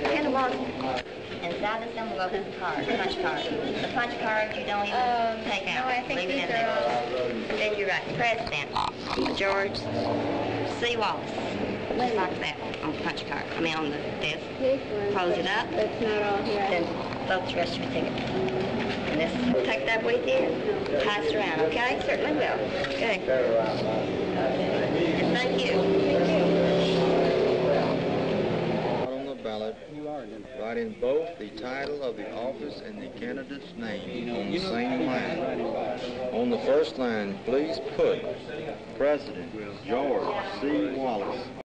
Hand of Wallace. Inside this envelope is a card, punch card. The punch card you don't even take out. No, I think leave it these in are there. Then you write President George C. Wallace. Just like that on the punch card. I mean on the desk. Close it up. That's not all here. Then vote the rest of your ticket. And this, take that with you. Pass it around, okay? Certainly will. Good. And thank you. On the ballot, write in both the title of the office and the candidate's name on the same line. On the first line, please put President George C. Wallace.